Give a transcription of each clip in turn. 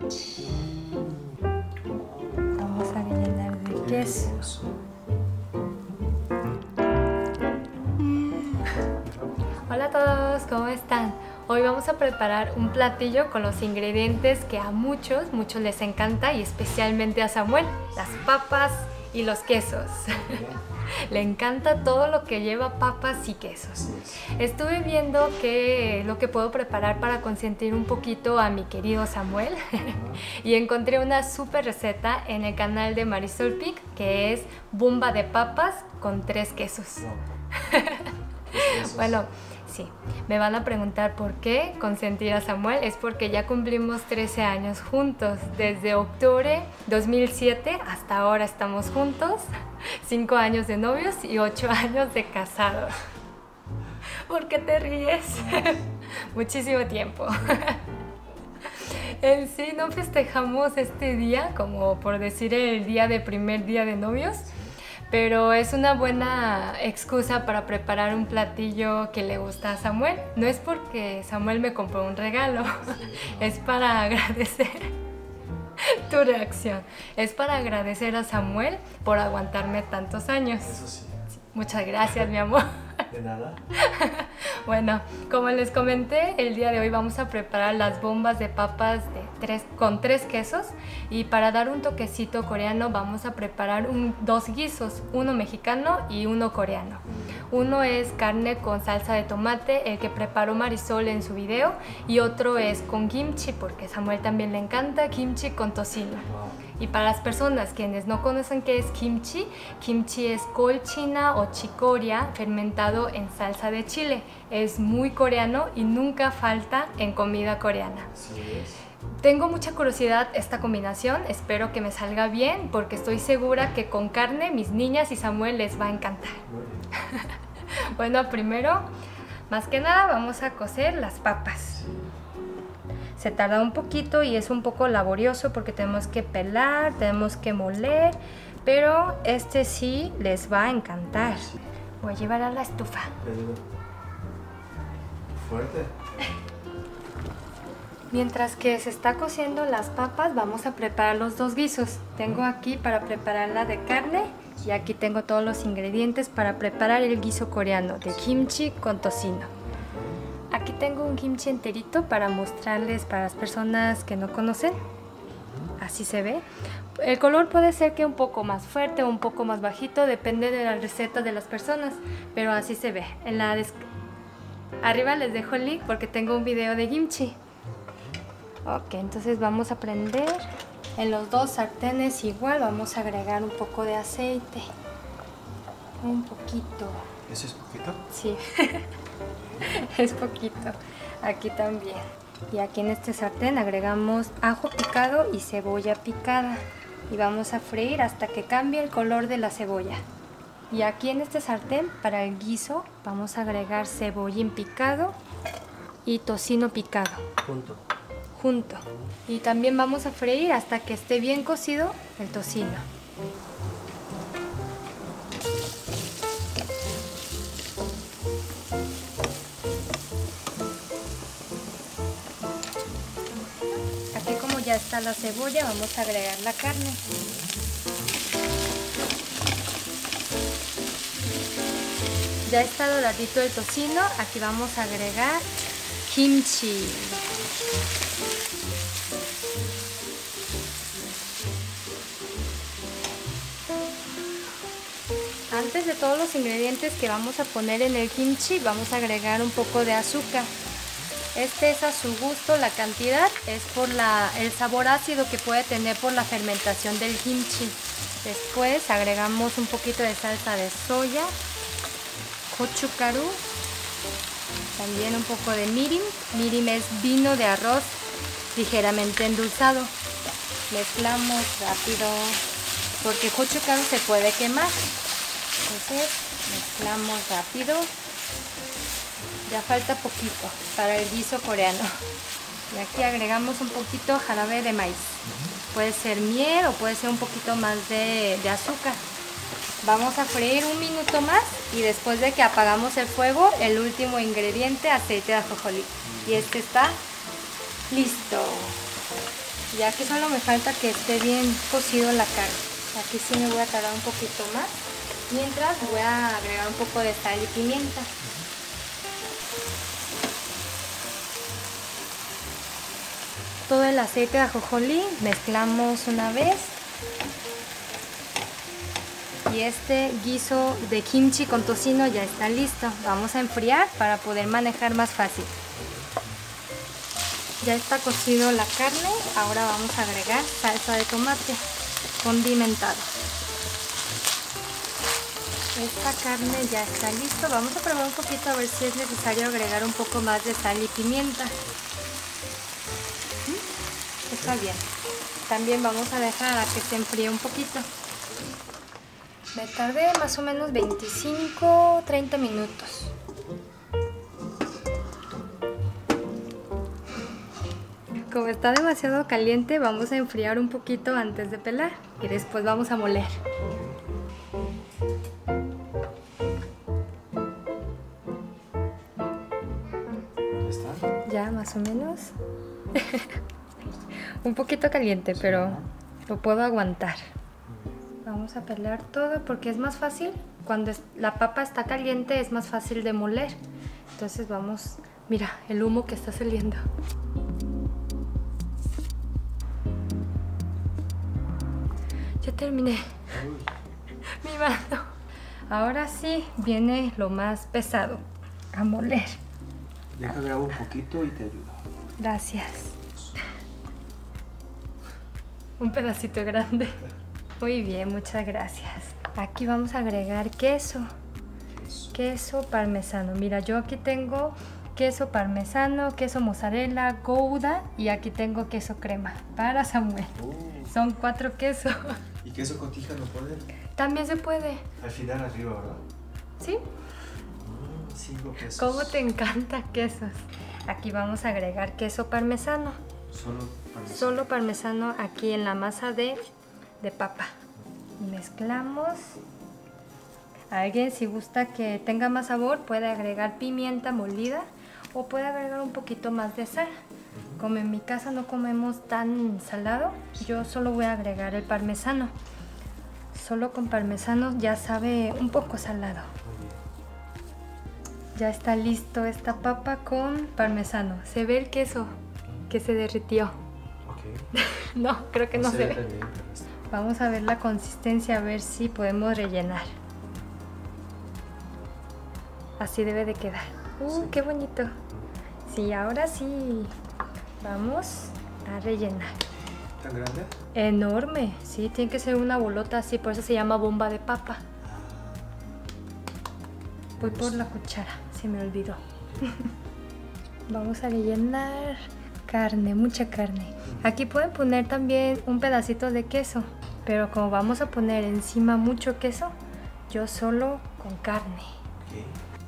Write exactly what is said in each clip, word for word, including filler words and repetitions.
Vamos a rellenar de queso. Hola a todos, ¿cómo están? Hoy vamos a preparar un platillo con los ingredientes que a muchos, muchos les encanta y especialmente a Samuel, las papas y los quesos. Le encanta todo lo que lleva papas y quesos. Estuve viendo que lo que puedo preparar para consentir un poquito a mi querido Samuel y encontré una súper receta en el canal de Marisol Pic, que es bomba de papas con tres quesos. Bueno, sí, me van a preguntar por qué consentir a Samuel. Es porque ya cumplimos trece años juntos. Desde octubre dos mil siete hasta ahora estamos juntos. cinco años de novios y ocho años de casados. ¿Por qué te ríes? Muchísimo tiempo. En sí no festejamos este día como por decir el día de primer día de novios, pero es una buena excusa para preparar un platillo que le gusta a Samuel. No es porque Samuel me compró un regalo, es para agradecer tu reacción. Es para agradecer a Samuel por aguantarme tantos años. Eso sí. Muchas gracias, mi amor. De nada. Bueno, como les comenté, el día de hoy vamos a preparar las bombas de papas de tres, con tres quesos, y para dar un toquecito coreano vamos a preparar un, dos guisos, uno mexicano y uno coreano. Uno es carne con salsa de tomate, el que preparó Marisol en su video, y otro es con kimchi, porque a Samuel también le encanta kimchi con tocino. Y para las personas quienes no conocen qué es kimchi, kimchi es col china o chicoria fermentado en salsa de chile. Es muy coreano y nunca falta en comida coreana. Así es. Tengo mucha curiosidad esta combinación, espero que me salga bien porque estoy segura que con carne mis niñas y Samuel les va a encantar. Bueno, primero, más que nada vamos a cocer las papas. Se tarda un poquito y es un poco laborioso porque tenemos que pelar, tenemos que moler, pero este sí les va a encantar. Voy a llevar a la estufa. Fuerte. Mientras que se está cociendo las papas, vamos a preparar los dos guisos. Tengo aquí para preparar la de carne y aquí tengo todos los ingredientes para preparar el guiso coreano de kimchi con tocino. Aquí tengo un kimchi enterito para mostrarles para las personas que no conocen. Así se ve. El color puede ser que un poco más fuerte o un poco más bajito, depende de la receta de las personas, pero así se ve. En la arriba les dejo el link porque tengo un video de kimchi. Ok, entonces vamos a prender. En los dos sartenes igual vamos a agregar un poco de aceite. Un poquito. ¿Eso es poquito? Sí. Es poquito. Aquí también. Y aquí en este sartén agregamos ajo picado y cebolla picada. Y vamos a freír hasta que cambie el color de la cebolla. Y aquí en este sartén, para el guiso, vamos a agregar cebollín picado y tocino picado. Junto. Junto. Y también vamos a freír hasta que esté bien cocido el tocino. Aquí como ya está la cebolla, vamos a agregar la carne. Ya está doradito el tocino, aquí vamos a agregar kimchi. Antes de todos los ingredientes que vamos a poner en el kimchi, vamos a agregar un poco de azúcar. Este es a su gusto, la cantidad es por la, el sabor ácido que puede tener por la fermentación del kimchi. Después agregamos un poquito de salsa de soya, gochugaru, también un poco de mirin. Mirin es vino de arroz ligeramente endulzado. Mezclamos rápido porque gochugaru se puede quemar. Entonces mezclamos rápido. Ya falta poquito para el guiso coreano. Y aquí agregamos un poquito jarabe de maíz. Puede ser miel o puede ser un poquito más de, de azúcar. Vamos a freír un minuto más y después de que apagamos el fuego, el último ingrediente, aceite de ajonjolí. Y este está listo. Ya aquí solo me falta que esté bien cocido la carne. Aquí sí me voy a tardar un poquito más. Mientras voy a agregar un poco de sal y pimienta. Todo el aceite de ajonjolí mezclamos una vez. Y este guiso de kimchi con tocino ya está listo. Vamos a enfriar para poder manejar más fácil. Ya está cocido la carne. Ahora vamos a agregar salsa de tomate condimentado. Esta carne ya está listo. Vamos a probar un poquito a ver si es necesario agregar un poco más de sal y pimienta. Está bien. También vamos a dejar a que se enfríe un poquito. Me tardé más o menos veinticinco a treinta minutos. Como está demasiado caliente, vamos a enfriar un poquito antes de pelar y después vamos a moler. ¿Está? Ya, más o menos. Un poquito caliente, pero lo puedo aguantar. Vamos a pelar todo porque es más fácil. Cuando la papa está caliente es más fácil de moler. Entonces vamos, mira el humo que está saliendo. Ya terminé. Mi mano. Ahora sí viene lo más pesado, a moler. Deja grabo un poquito y te ayudo. Gracias. Un pedacito grande. Muy bien, muchas gracias. Aquí vamos a agregar queso. Queso. Queso parmesano. Mira, yo aquí tengo queso parmesano, queso mozzarella, gouda y aquí tengo queso crema para Samuel. Oh. Son cuatro quesos. ¿Y queso cotija no pueden? También se puede. Al final arriba, ¿verdad? ¿Sí? Mm, cinco quesos. ¿Cómo te encanta quesos? Aquí vamos a agregar queso parmesano. Solo parmesano. Solo parmesano aquí en la masa de, de papa. Mezclamos. Alguien si gusta que tenga más sabor puede agregar pimienta molida o puede agregar un poquito más de sal. Como en mi casa no comemos tan salado, yo solo voy a agregar el parmesano. Solo con parmesano ya sabe un poco salado. Ya está listo esta papa con parmesano. Se ve el queso que se derritió. Okay. No, creo que no, No se se ve. ve tan bien, pero está. Vamos a ver la consistencia, a ver si podemos rellenar. Así debe de quedar. ¡Uh, Sí. qué bonito! Sí, ahora sí. Vamos a rellenar. ¿Tan grande? Enorme, sí, tiene que ser una bolota así, por eso se llama bomba de papa. Voy por la cuchara, se me olvidó. Vamos a rellenar carne, mucha carne. Aquí pueden poner también un pedacito de queso, pero como vamos a poner encima mucho queso, yo solo con carne. Okay.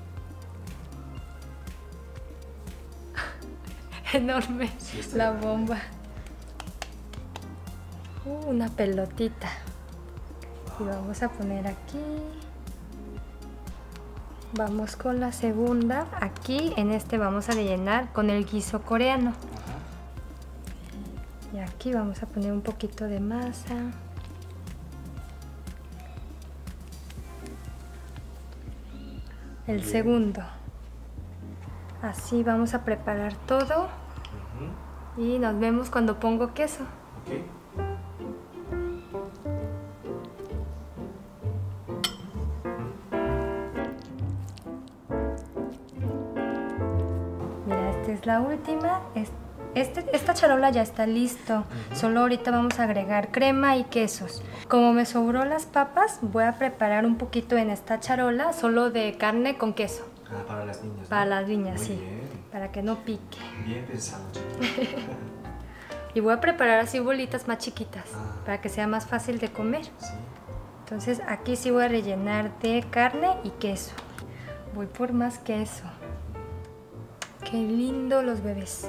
Enorme Sí, está la grande. bomba. Uh, una pelotita. Y vamos a poner aquí. Vamos con la segunda. Aquí en este vamos a rellenar con el guiso coreano. Ajá. Y aquí vamos a poner un poquito de masa. El Bien. segundo. Así vamos a preparar todo. Ujú. Y nos vemos cuando pongo queso. Okay. Mira, esta es la última. Es- Este, esta charola ya está listo. Ujú. Solo ahorita vamos a agregar crema y quesos. Como me sobró las papas, voy a preparar un poquito en esta charola solo de carne con queso. Ah, para las niñas, ¿no? Para las niñas, Muy sí. bien. Para que no pique. Bien pensado, chiquita. Y voy a preparar así bolitas más chiquitas Ah. para que sea más fácil de comer. Sí. Entonces aquí sí voy a rellenar de carne y queso. Voy por más queso. Qué lindo los bebés.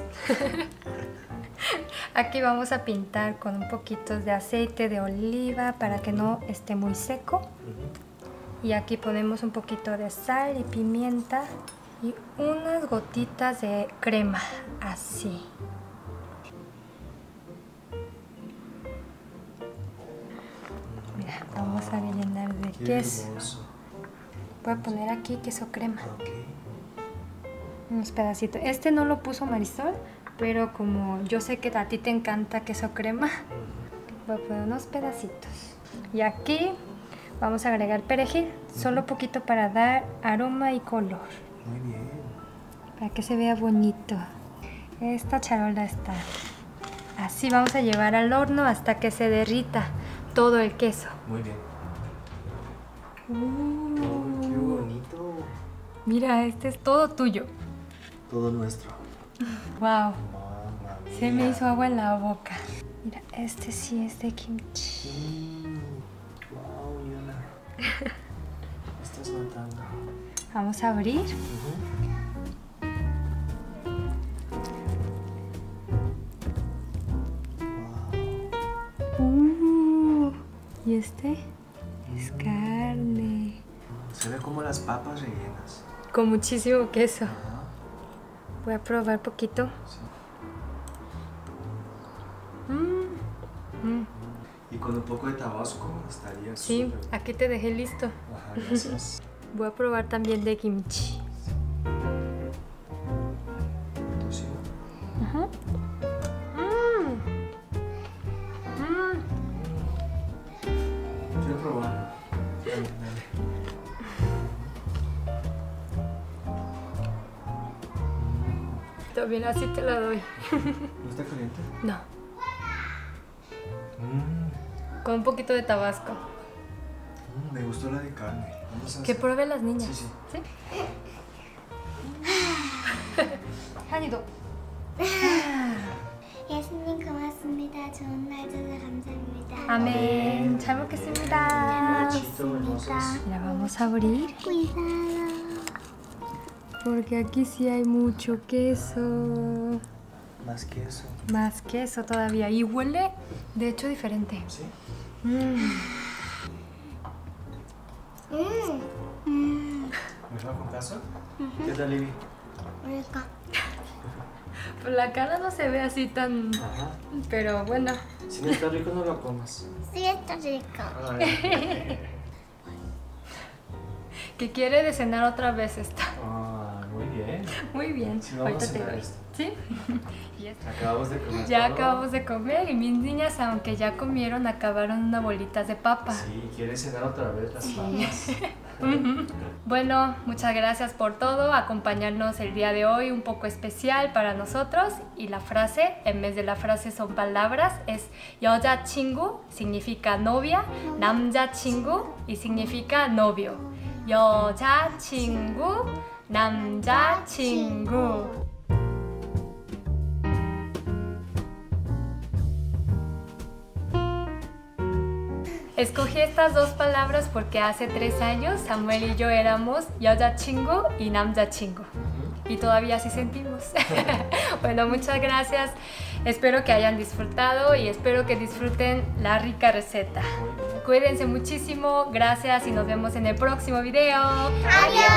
Aquí vamos a pintar con un poquito de aceite de oliva para que no esté muy seco. Ujú. Y aquí ponemos un poquito de sal y pimienta y unas gotitas de crema, así. Mira, vamos a rellenar de Qué queso. hermoso. Voy a poner aquí queso crema. Ok. Unos pedacitos. Este no lo puso Marisol, pero como yo sé que a ti te encanta queso crema, voy a poner unos pedacitos. Y aquí vamos a agregar perejil, solo poquito para dar aroma y color, Muy bien. para que se vea bonito. Esta charola está así. Vamos a llevar al horno hasta que se derrita todo el queso. Muy bien. Uh, Oh, qué bonito. mira, este es todo tuyo. Todo nuestro. Wow, Mamma se me mía. hizo agua en la boca. Mira, este sí es de kimchi. Mm. Wow, Yuna. Estás notando. Vamos a abrir. Ujú. Wow. Uh, y este es carne. Se ve como las papas rellenas. Con muchísimo queso. Ajá. Voy a probar poquito. Sí. Mm, mm, Y con un poco de tabasco estaría sí, súper. aquí te dejé listo. Ajá, gracias. Voy a probar también de kimchi. ¿Tú sí? Ajá. Mm, mm. Quiero probar. Dale, dale. También así te la doy. ¿No está caliente? No, Mm, con un poquito de tabasco. mm, me gustó la de carne. Vamos a Que hacer- prueben las niñas. Sí, sí. ¿Sí? 한이도. 예수님 고맙습니다. 좋은 날 주셔서 감사합니다. 아멘. 잘 먹겠습니다. Chito, hermosos. Mira, vamos a abrir. Cuidado. Porque aquí sí hay mucho queso. Más queso. Más queso todavía. Y huele, de hecho, diferente. ¿Sí? Mm. 음. ¿Mejor con queso? ¿Qué tal, Libby? 뭘까? Pues la cara no se ve así tan... Ajá. Pero bueno. Si no está rico, no lo comas. 쓰겠다 줄까? Ay. Que quiere de cenar otra vez esta. Ah, muy bien. Muy bien. Sí, vamos Ahorita a te cenar doy. esto. ¿Sí? Y esto. Acabamos de comer. Ya todo. acabamos de comer y mis niñas, aunque ya comieron, acabaron unas bolitas de papa. Sí, ¿quieres cenar otra vez las papas? Bueno, muchas gracias por todo, acompañarnos el día de hoy, un poco especial para nosotros. Y la frase, en vez de la frase son palabras, es 여자친구 significa novia, 남자친구 y significa novio. 여자친구, 남자친구. Escogí estas dos palabras porque hace tres años Samuel y yo éramos 여자친구 y 남자친구. Y todavía así sentimos. Bueno, muchas gracias. Espero que hayan disfrutado y espero que disfruten la rica receta. Cuídense muchísimo. Gracias y nos vemos en el próximo video. adiós.